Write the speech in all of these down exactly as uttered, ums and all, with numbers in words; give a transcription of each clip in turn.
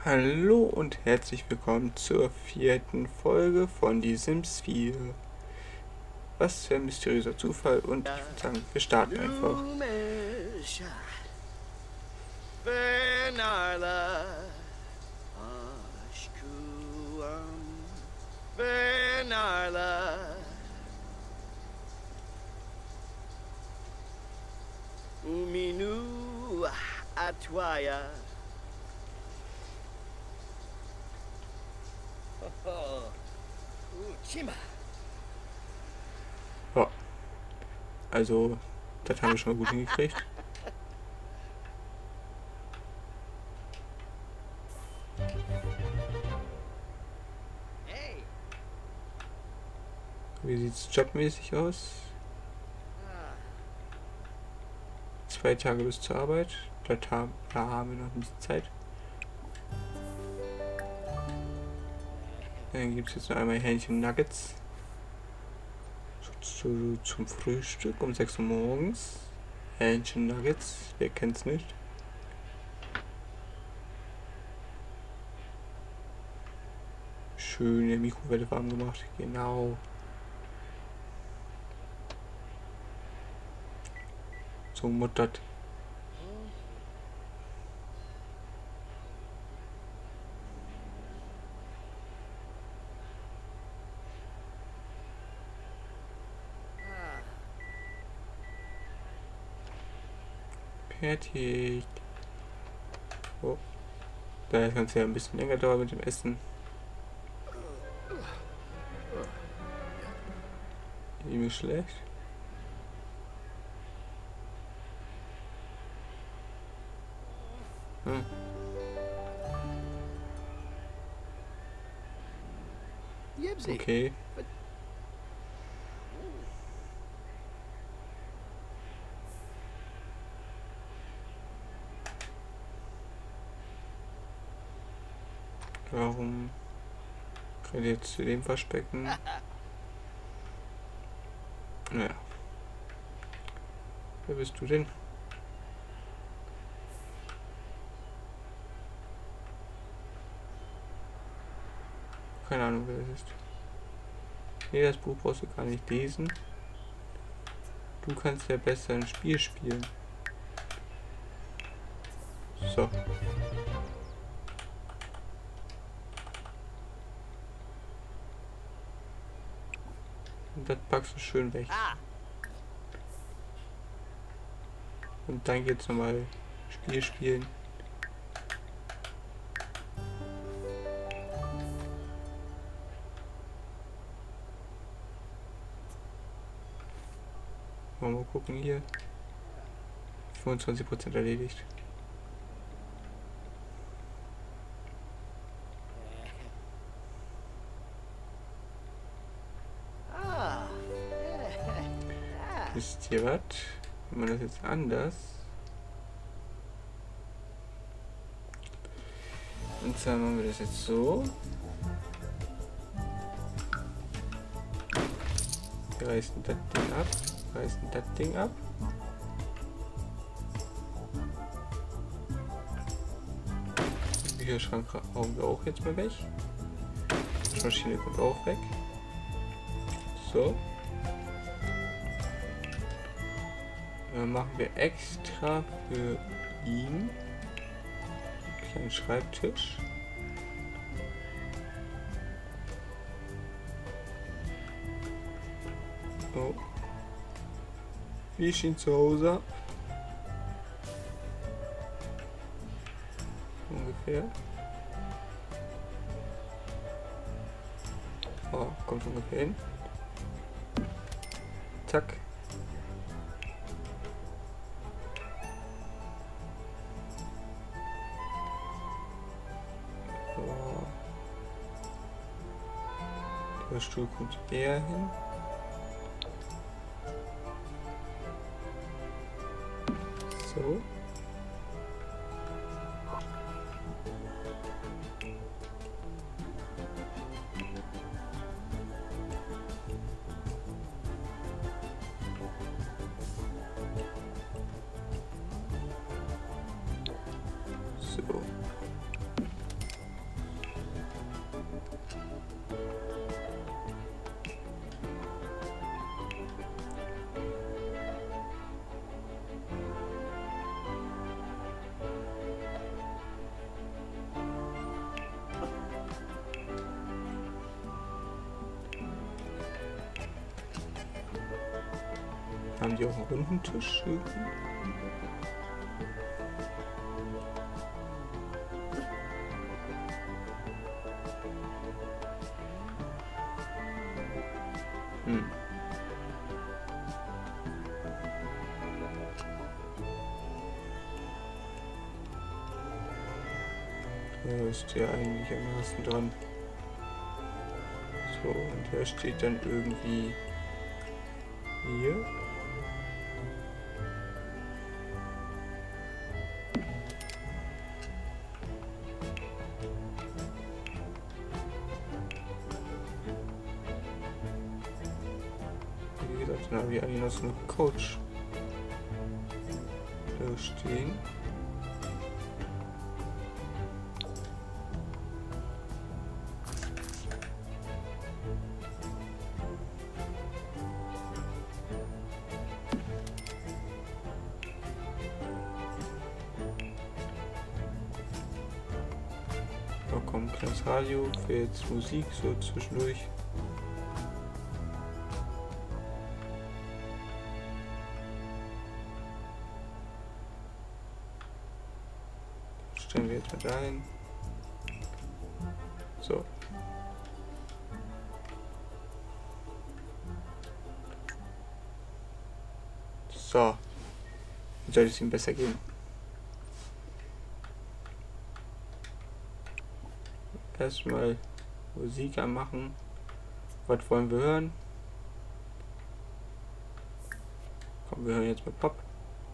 Hallo und herzlich willkommen zur vierten Folge von Die Sims vier. Was für ein mysteriöser Zufall, und ich würde sagen, wir starten einfach. Uminu Atwaya. Ja, also, das haben wir schon mal gut hingekriegt. Wie sieht es jobmäßig aus? Zwei Tage bis zur Arbeit. Da haben, da haben wir noch ein bisschen Zeit. Dann gibt es jetzt noch einmal Hähnchen Nuggets. Zu, zum Frühstück um sechs Uhr morgens. Hähnchen Nuggets, wer kennt's nicht? Schön in der Mikrowelle warm gemacht, genau. So muttert. Fertig. Oh. Da das Ganze ja ein bisschen länger dauert mit dem Essen. Ihm ist schlecht. Hm. Okay. Warum kann ich jetzt zu dem Waschbecken? Naja. Wer bist du denn? Keine Ahnung, wer das ist. Nee, das Buch brauchst du gar nicht lesen. Du kannst ja besser ein Spiel spielen. So. Und das packst du schön weg. Und dann geht's nochmal Spiel spielen. Mal gucken hier. fünfundzwanzig Prozent erledigt. Wisst ihr was? Wenn man das jetzt anders. Und zwar machen wir das jetzt so. Wir reißen das Ding ab. Reißen das Ding ab. Den Bücherschrank hauen wir auch jetzt mal weg. Die Maschine kommt auch weg. So. Dann machen wir extra für ihn einen kleinen Schreibtisch. Oh. Wie ich ihn zu Hause habe. Ungefähr. Oh, kommt ungefähr hin. Zack. So. Der Stuhl kommt eher hin. So. So. Haben die auch einen runden Tisch irgendwie? Hm. Da ist der eigentlich am meisten dran. So, und der steht dann irgendwie hier. Wie gesagt, dann habe ich eigentlich noch so einen Coach da stehen. Da kommt ein kleines Radio für jetzt Musik so zwischendurch. Stellen wir jetzt mal dahin. So. So. Jetzt sollte es ihm besser gehen. Erstmal Musik anmachen. Was wollen wir hören? Komm, wir hören jetzt mal Pop.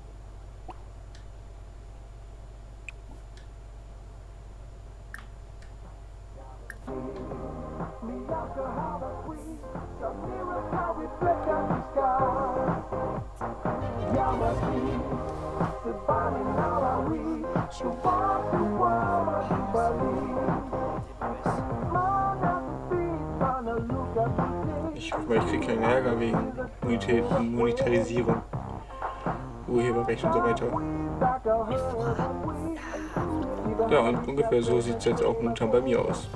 Ich hoffe mal, ich kriege keinen Ärger wegen Moneta- Monetarisierung, Urheberrecht und so weiter. Ja, und ungefähr so sieht es jetzt auch momentan bei mir aus.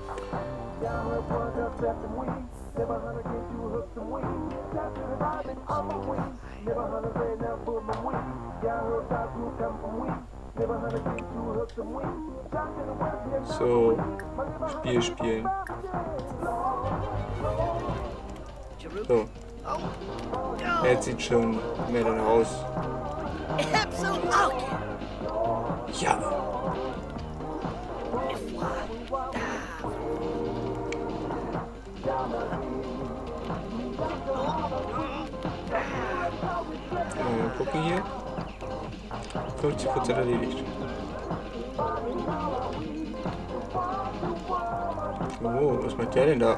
So, Spiel spielen. So. Jetzt sieht schon mehr danach aus. Ja. Mal gucken hier. fünfzig Prozent erledigt. Oh, was macht der denn da?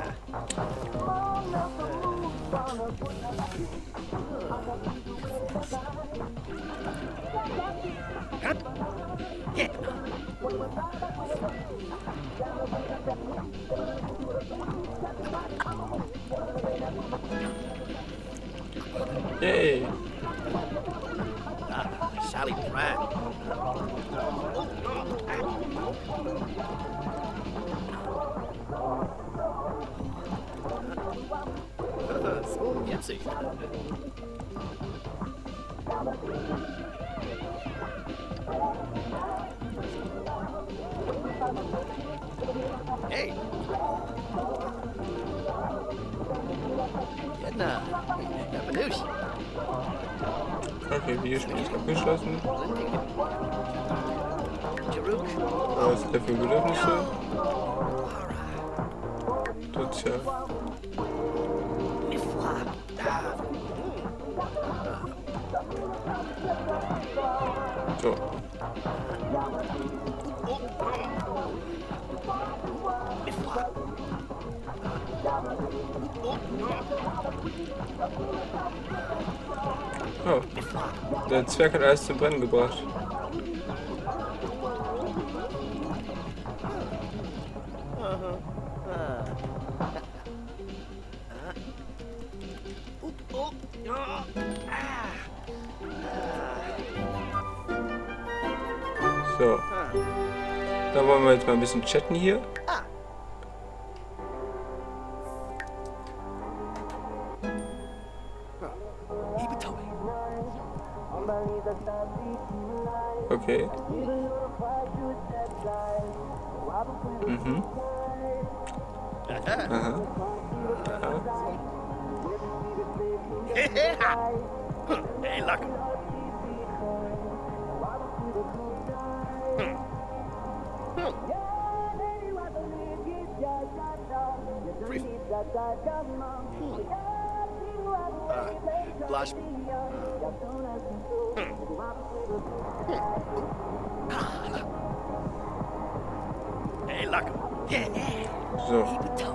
Yay! Ah, Sally Pratt. So, jetzt ich. Hey! Jedna, ja, Benusch. Okay, Videospiel ist abgeschlossen. Was sind da für Bedürfnisse? Sozial. So. Oh, der Zwerg hat alles zum Brennen gebracht. So. Da wollen wir jetzt mal ein bisschen chatten hier. Liebe Tommy. Okay. Mhm. Aha. Aha. Hey, look. Uh, blush. Hey, look. So.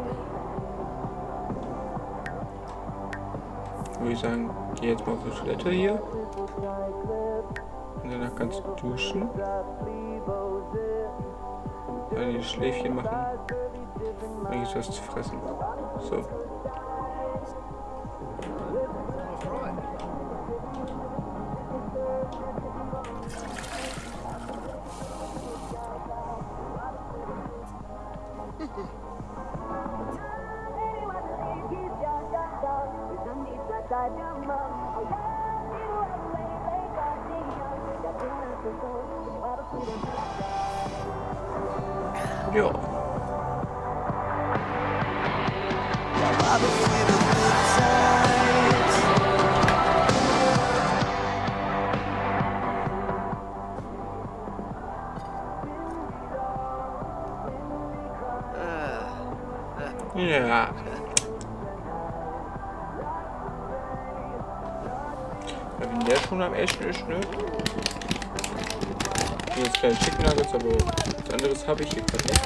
Würde ich sagen, geh jetzt mal auf die Toilette hier. Und danach kannst du duschen. Dann die Schläfchen machen. Dann gibt's was zu fressen. So. Ja. Ja. Wenn der schon am Essen ist, ne? Hier jetzt keine Chicken Nuggets, aber was anderes habe ich hier gerade nicht.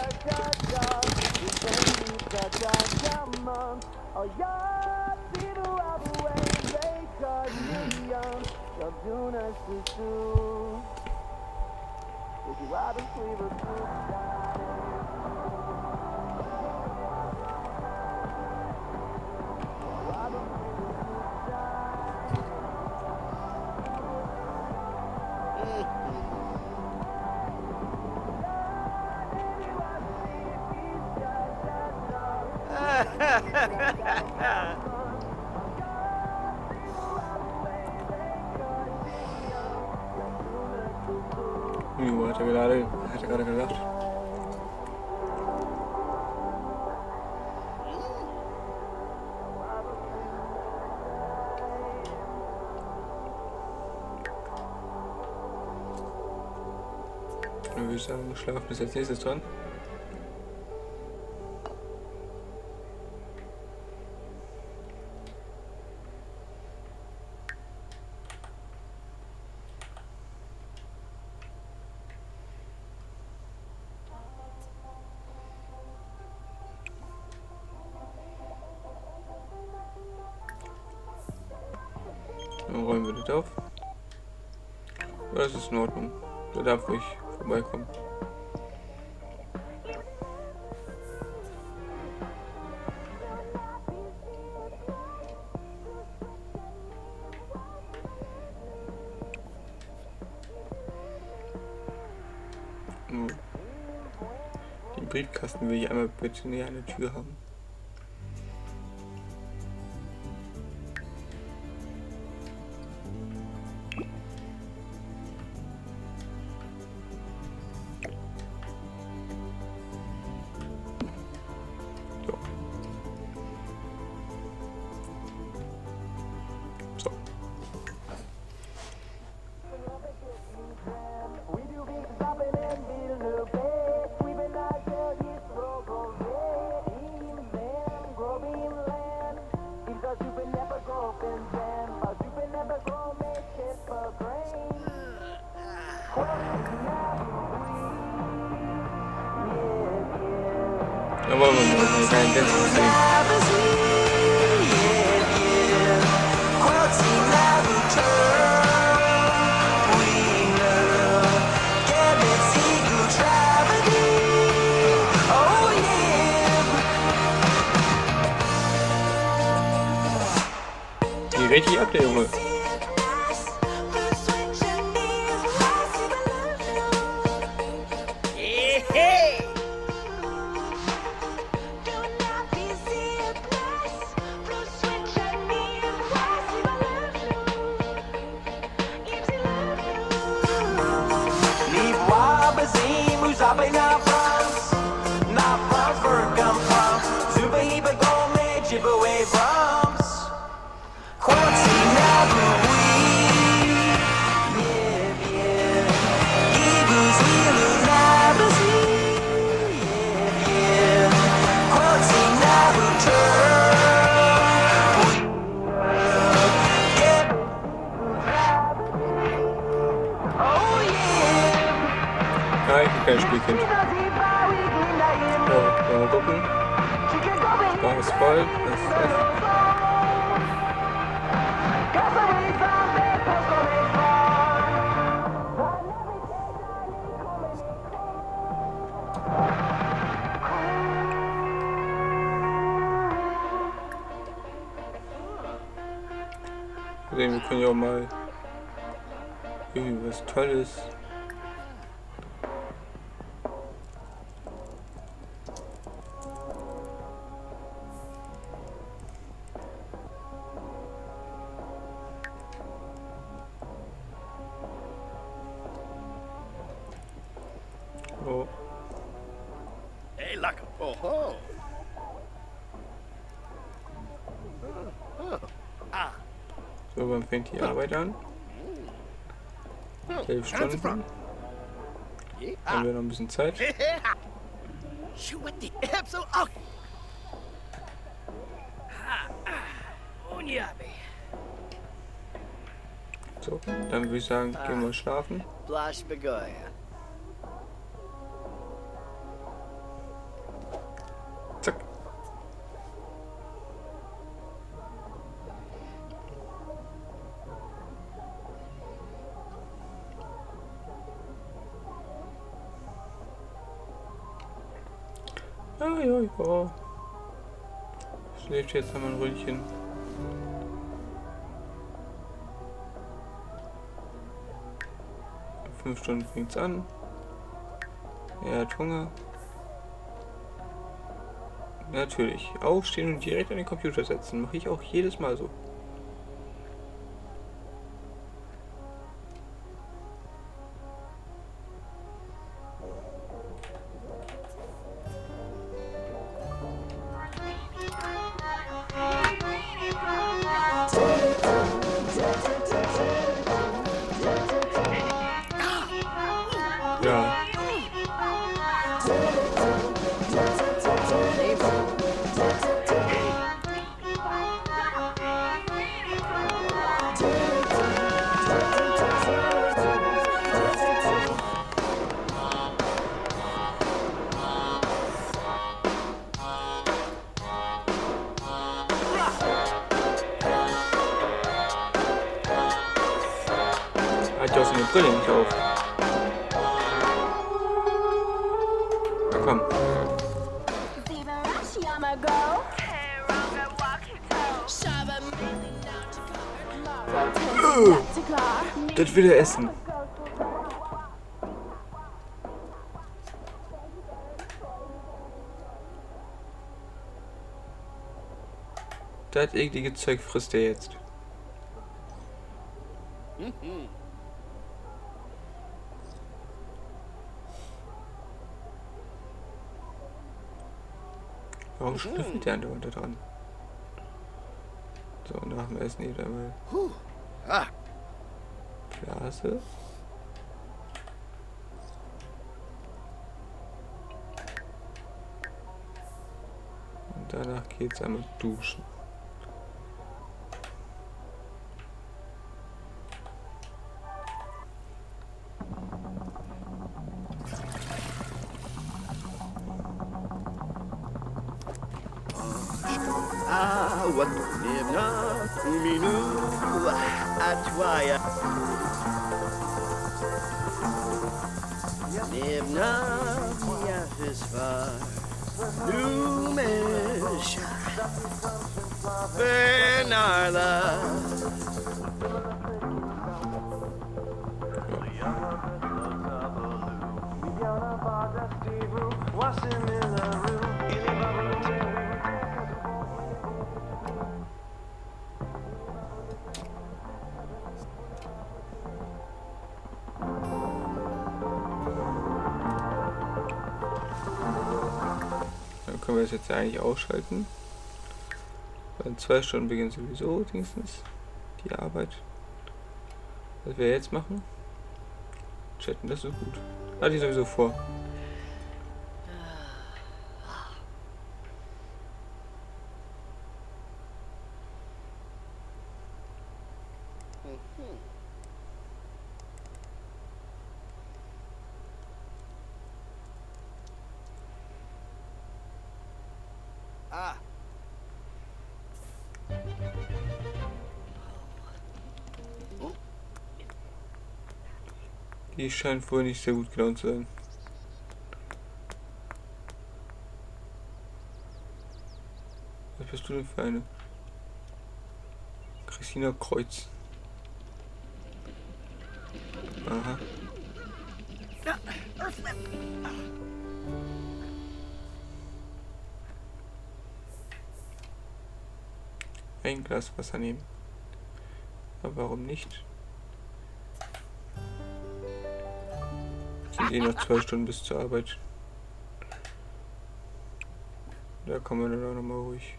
Jo, hat er gerade, hat er gerade gedacht. Dann würde ich sagen, Schlafen ist als nächstes dran. Dann räumen wir das auf. Ja, das ist in Ordnung. Der darf ruhig vorbeikommen. Nur den Briefkasten will ich einmal bitte näher an der Tür haben. Da wollen wir mal einen kleinen Tänzer sehen. Die richtig ab, der Junge. gucken. Bar ist voll. Das ist das. Wir können ja auch mal irgendwie was Tolles. Oh. Hey, look. Oh, oh. Ah. So, wann fängt die Arbeit an? Elf Stunden. Haben wir noch ein bisschen Zeit. Shoot with the F so oh. So, dann würde ich sagen, gehen wir schlafen. Blash Begoya. Zack. Ja, ja, ja. Schläft jetzt einmal ein Ründchen. Fünf Stunden fängt's an. Er hat Hunger. Natürlich. Aufstehen und direkt an den Computer setzen. Mache ich auch jedes Mal so. Ja. Hat ja auch seine Brille nicht auf. Na komm. Uh, das will er essen. Das eklige Zeug frisst er jetzt. Warum schnüffelt der andauernd da dran? So, nach dem Essen geht einmal Blase. Und danach geht's einmal duschen. Ah, what Nibna, Uminu, Atwaya. Nibna, Yafisva, Numish, Bernarla. Dann können wir das jetzt eigentlich ausschalten. Weil in zwei Stunden beginnt sowieso wenigstens die Arbeit. Was wir jetzt machen? Chatten, das ist gut. Hatte ich sowieso vor. Ah. Die scheint wohl nicht sehr gut gelaunt zu sein. Was bist du denn für eine? Christina Kreuz. Aha. Ein Glas Wasser nehmen. Aber warum nicht? Es sind eh noch zwei Stunden bis zur Arbeit. Da kann man dann auch nochmal ruhig.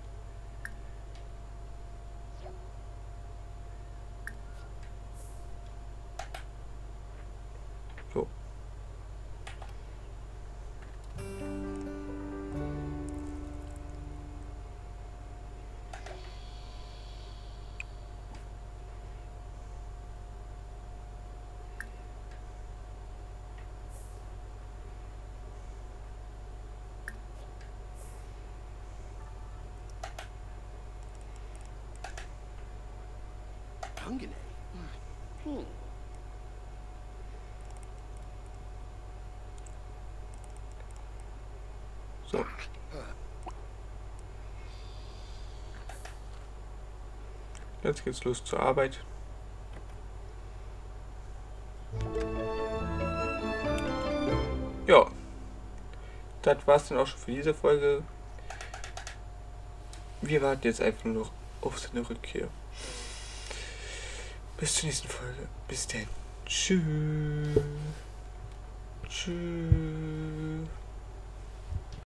So. Angenehm. Hm. So. Jetzt geht's los zur Arbeit. Ja. Das war's dann auch schon für diese Folge. Wir warten jetzt einfach nur noch auf seine Rückkehr. Bis zur nächsten Folge. Bis dann. Tschüss. Tschüss.